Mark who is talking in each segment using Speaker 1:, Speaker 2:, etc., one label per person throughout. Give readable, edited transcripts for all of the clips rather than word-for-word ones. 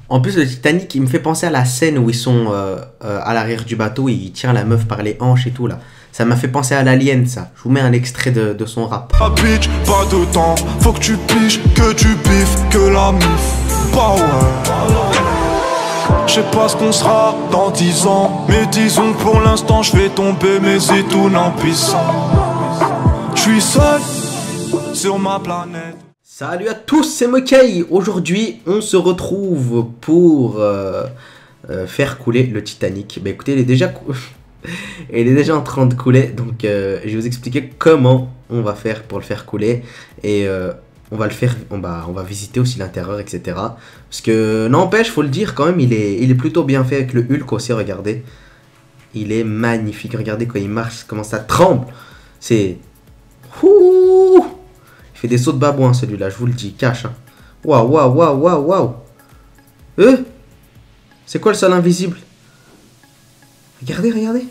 Speaker 1: En plus, le Titanic, il me fait penser à la scène où ils sont à l'arrière du bateau et il tient la meuf par les hanches et tout là. Ça m'a fait penser à l'Alien, ça. Je vous mets un extrait de son rap.
Speaker 2: Ah bitch, pas de temps, faut que tu piges, que tu biffes, que la mif. Bah ouais. Je sais pas ce qu'on sera dans 10 ans, mais disons que pour l'instant je fais tomber mes étoiles impuissants. Je suis seul sur ma planète.
Speaker 1: Salut à tous, c'est Mokay. Aujourd'hui, on se retrouve pour faire couler le Titanic. Bah écoutez, il est déjà en train de couler, donc je vais vous expliquer comment on va faire pour le faire couler et on va visiter aussi l'intérieur, etc. Parce que n'empêche, faut le dire quand même, il est plutôt bien fait avec le Hulk aussi. Regardez, il est magnifique. Regardez quand il marche, comment ça tremble. C'est ouh, il fait des sauts de babouin celui-là, je vous le dis, cache. Hein. Waouh, waouh, waouh, waouh, waouh. C'est quoi le sol invisible? Regardez, regardez.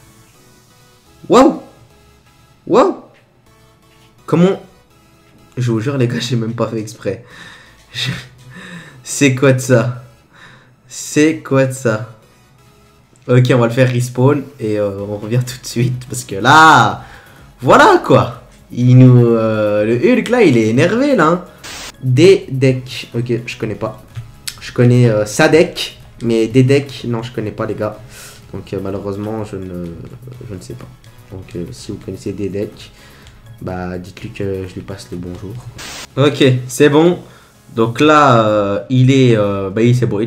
Speaker 1: Waouh! Waouh! Comment... Je vous jure les gars, j'ai même pas fait exprès. C'est quoi de ça? C'est quoi de ça? Ok, on va le faire respawn et on revient tout de suite parce que là... Voilà quoi! Le Hulk là, il est énervé là. Hein. Des decks. Ok, je connais pas. Je connais Sadek, mais des decks, non, je connais pas les gars. Donc malheureusement, je ne sais pas. Donc si vous connaissez des decks, bah dites-lui que je lui passe le bonjour. Ok, c'est bon. Donc là, c'est bon,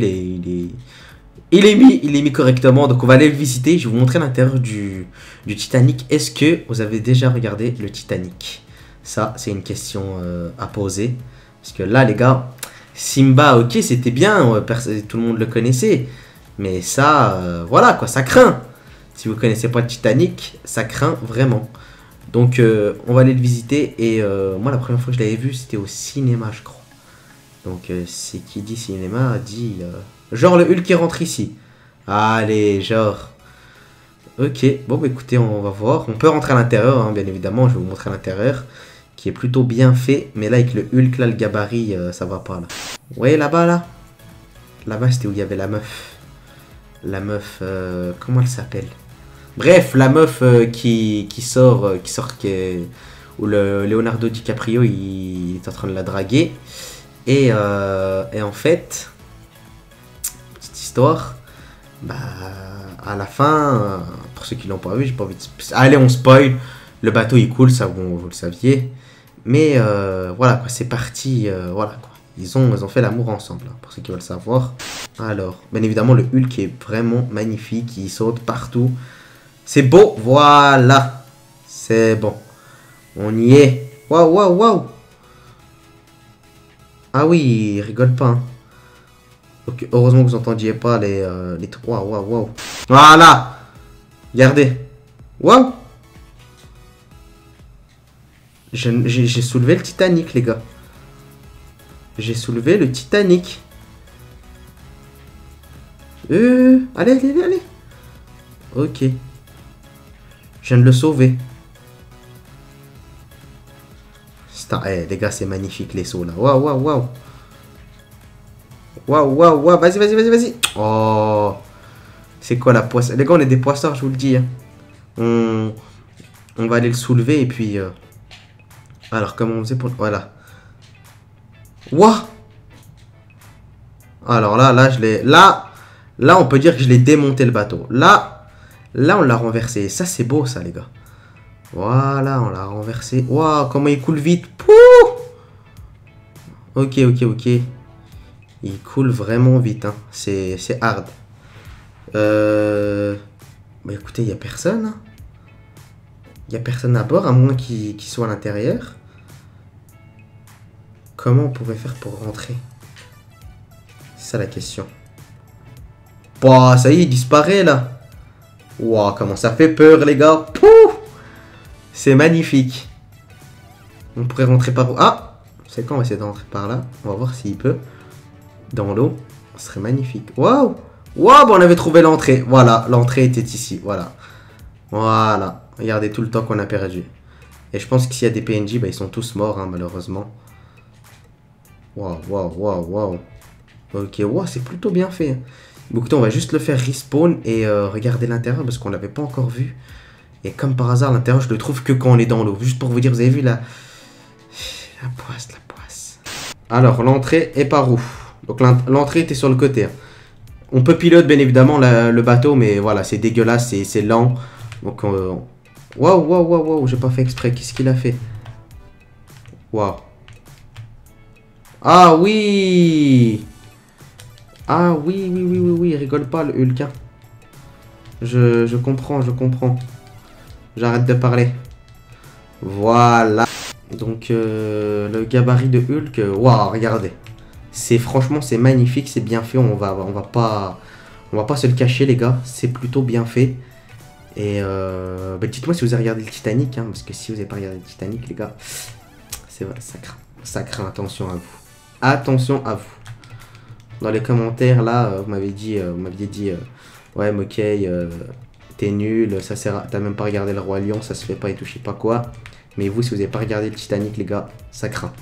Speaker 1: il est mis correctement. Donc on va aller le visiter. Je vais vous montrer l'intérieur du Titanic. Est-ce que vous avez déjà regardé le Titanic? Ça, c'est une question à poser. Parce que là, les gars, Simba, ok, c'était bien. Tout le monde le connaissait. Mais ça, voilà quoi, ça craint. Si vous connaissez pas le Titanic, ça craint vraiment. Donc on va aller le visiter. Et moi la première fois que je l'avais vu, c'était au cinéma je crois. Donc c'est qui dit cinéma dit... genre le Hulk qui rentre ici. Allez, genre... Ok, bon bah écoutez, on va voir. On peut rentrer à l'intérieur, hein, bien évidemment, je vais vous montrer à l'intérieur. Qui est plutôt bien fait. Mais là avec le Hulk, là le gabarit, ça va pas là. Ouais là-bas là. Là-bas c'était où il y avait la meuf. La meuf, comment elle s'appelle? Bref, la meuf où le Leonardo DiCaprio il est en train de la draguer. Et en fait, petite histoire, bah à la fin, pour ceux qui l'ont pas vu, j'ai pas envie de... Allez, on spoil, le bateau il coule, ça vous le saviez. Mais voilà quoi, c'est parti, voilà quoi. Ils ont fait l'amour ensemble, hein, pour ceux qui veulent savoir. Alors, bien évidemment, le Hulk est vraiment magnifique. Il saute partout. C'est beau, voilà. C'est bon. On y est. Waouh, waouh, waouh. Ah oui, il rigole pas. Hein. Okay, heureusement que vous n'entendiez pas les waouh, waouh, waouh. Voilà. Regardez. Waouh. J'ai soulevé le Titanic, les gars. J'ai soulevé le Titanic. Allez, allez, allez. Ok. Je viens de le sauver. Eh, les gars, c'est magnifique les sauts là. Waouh, waouh, waouh. Waouh, waouh, waouh. Vas-y, vas-y, vas-y, vas-y. Oh. C'est quoi la poisson? Les gars, on est des poissards, je vous le dis. Hein. On va aller le soulever et puis... Alors, comment on faisait pour... Voilà. Waouh. Alors là, je l'ai... Là, on peut dire que je l'ai démonté le bateau. Là, on l'a renversé. Ça, c'est beau, ça, les gars. Voilà, on l'a renversé. Waouh, comment il coule vite. Pouh. Ok, ok, ok. Il coule vraiment vite. Hein. C'est hard. Bah écoutez, il n'y a personne. Hein. Il n'y a personne à bord, à moins qu'il soit à l'intérieur. Comment on pourrait faire pour rentrer? C'est ça la question. Bah, ça y est, il disparaît là. Waouh, comment ça fait peur, les gars. Pouh. C'est magnifique. On pourrait rentrer par où? Ah, c'est quand on va essayer de rentrer par là. On va voir s'il peut. Dans l'eau. Ce serait magnifique. Waouh. Waouh, bah on avait trouvé l'entrée. Voilà, l'entrée était ici. Voilà. Voilà. Regardez tout le temps qu'on a perdu. Et je pense que s'il y a des PNJ, bah, ils sont tous morts, hein, malheureusement. Waouh, waouh, waouh, waouh. Ok, wow, c'est plutôt bien fait. Bon, écoutez, on va juste le faire respawn et regarder l'intérieur parce qu'on l'avait pas encore vu. Et comme par hasard, l'intérieur, je le trouve que quand on est dans l'eau. Juste pour vous dire, vous avez vu la poisse, la poisse. Alors, l'entrée est par où? Donc, l'entrée était sur le côté. On peut piloter, bien évidemment, le bateau, mais voilà, c'est dégueulasse, c'est lent. Donc, waouh, waouh, waouh, waouh, j'ai pas fait exprès. Qu'est-ce qu'il a fait? Waouh. Ah oui! Ah oui, oui, oui, oui, oui, il rigole pas, le Hulk. Hein. Je comprends, je comprends. J'arrête de parler. Voilà. Donc, le gabarit de Hulk, waouh, regardez. Franchement, c'est magnifique, c'est bien fait. On va pas se le cacher, les gars. C'est plutôt bien fait. Et bah, dites-moi si vous avez regardé le Titanic, hein, parce que si vous n'avez pas regardé le Titanic, les gars, c'est vrai, ça craint. Ça craint, attention à vous. Attention à vous. Dans les commentaires, là, vous m'aviez dit, ouais, Mokey, t'es nul, ça sert t'as même pas regardé le Roi Lion, ça se fait pas et tout, je sais pas quoi. Mais vous, si vous avez pas regardé le Titanic, les gars, ça craint.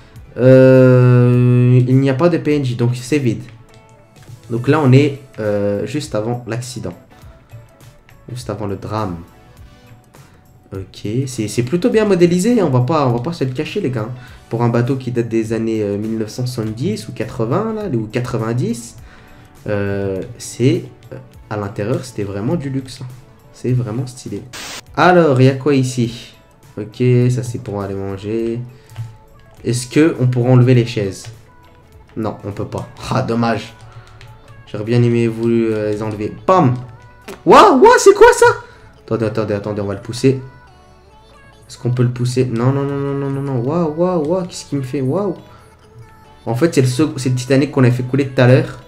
Speaker 1: Il n'y a pas de PNJ, donc c'est vide. Donc là, on est juste avant l'accident. Juste avant le drame. Ok, c'est plutôt bien modélisé, hein. On va pas se le cacher, les gars. Pour un bateau qui date des années 1970 ou 80, là, ou 90, à l'intérieur, c'était vraiment du luxe. Hein. C'est vraiment stylé. Alors, il y a quoi ici? Ok, ça c'est pour aller manger. Est-ce que on pourra enlever les chaises? Non, on peut pas. Ah, dommage. J'aurais bien aimé vous les enlever. Pam! Waouh, waouh, c'est quoi ça? Attendez, on va le pousser. Est-ce qu'on peut le pousser? Non, non, non, non, non, non, non. Waouh, waouh, waouh, qu'est-ce qu'il me fait? Waouh. En fait, c'est le Titanic qu'on a fait couler tout à l'heure.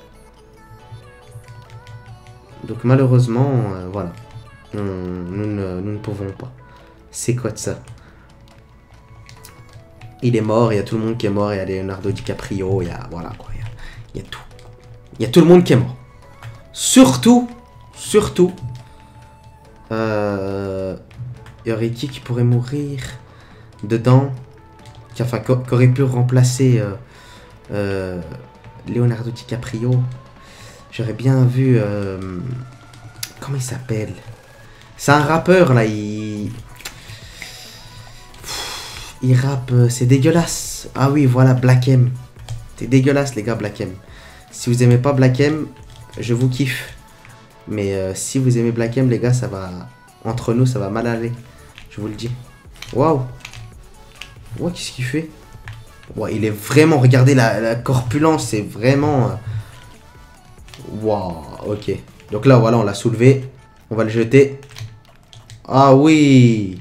Speaker 1: Donc malheureusement, voilà. Nous ne pouvons pas. C'est quoi de ça? Il est mort, il y a tout le monde qui est mort, il y a Leonardo DiCaprio, il y a... Voilà quoi, il y a tout. Il y a tout le monde qui est mort. Surtout... il y aurait qui pourrait mourir dedans, qui aurait pu remplacer Leonardo DiCaprio. J'aurais bien vu... comment il s'appelle? C'est un rappeur là, il rappe, c'est dégueulasse. Ah oui, voilà, Black M. C'est dégueulasse les gars, Black M. Si vous aimez pas Black M, je vous kiffe. Mais si vous aimez Black M, les gars, ça va... Entre nous, ça va mal aller. Je vous le dis. Waouh. Ouais, qu'est-ce qu'il fait? Ouais, il est vraiment... Regardez la corpulence, c'est vraiment... Waouh, ok. Donc là, voilà, on l'a soulevé. On va le jeter. Ah oui.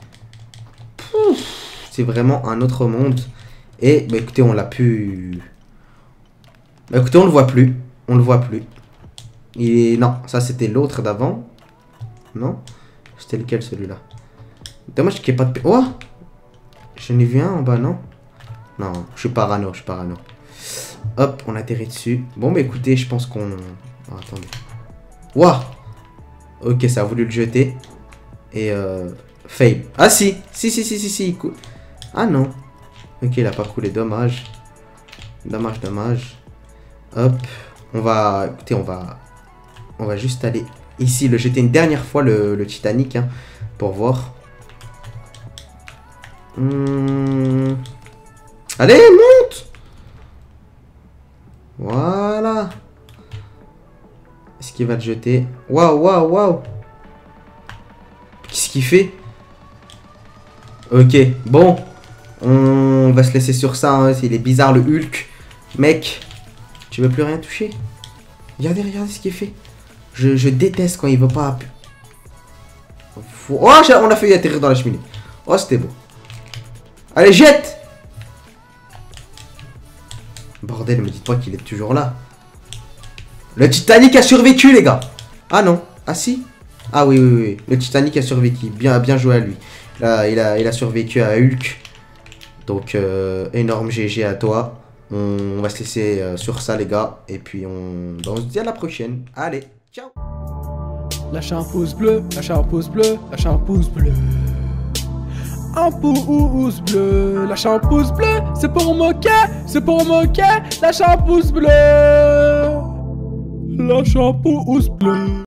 Speaker 1: C'est vraiment un autre monde. Et, bah écoutez, on l'a pu... Bah écoutez, on le voit plus. On le voit plus. Il est... Non, ça c'était l'autre d'avant. Non? C'était lequel celui-là? Dommage qu'il n'y ait pas de... Oh! J'en ai vu un en bas, non? Non, je suis parano, Hop, on atterrit dessus. Bon, bah écoutez, je pense qu'on... Oh, attendez. Waouh! Ok, ça a voulu le jeter. Et fail. Ah si! Si. Ah non. Ok, il a pas coulé, dommage. Dommage. Hop. On va... Écoutez, on va juste aller ici, le jeter une dernière fois, le Titanic, hein, pour voir. Allez, monte! Voilà. Est-ce qu'il va le jeter? Waouh. Qu'est-ce qu'il fait? Ok, bon. On va se laisser sur ça, hein. Il est bizarre le Hulk. Mec, tu veux plus rien toucher? Regardez ce qu'il fait. Je déteste quand il veut pas... Oh, on a failli atterrir dans la cheminée. Oh, c'était beau. Allez, jette! Bordel, me dites pas qu'il est toujours là. Le Titanic a survécu, les gars. Ah non. Ah si. Ah oui. Le Titanic a survécu. Bien joué à lui. Là, il a survécu à Hulk. Donc, énorme GG à toi. On va se laisser sur ça, les gars. Et puis, on se dit à la prochaine. Allez, ciao!
Speaker 3: Lâchez un pouce bleu, lâchez un pouce bleu, lâchez un pouce bleu. un pouce bleu. Lâche un pouce bleu, c'est pour moquer, lâche un pouce bleu. Lâche un pouce bleu.